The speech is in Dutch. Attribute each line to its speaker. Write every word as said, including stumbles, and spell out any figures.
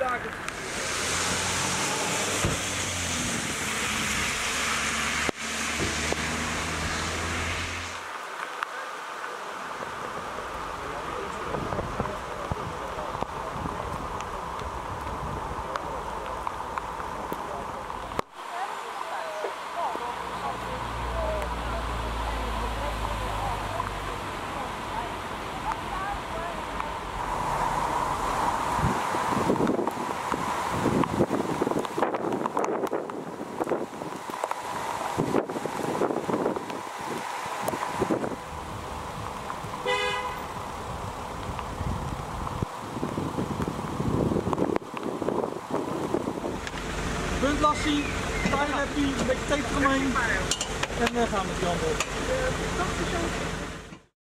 Speaker 1: uitdagen. Puntlassie, stijl heb je, een beetje tape eromheen en uh, gaan we met die handen op.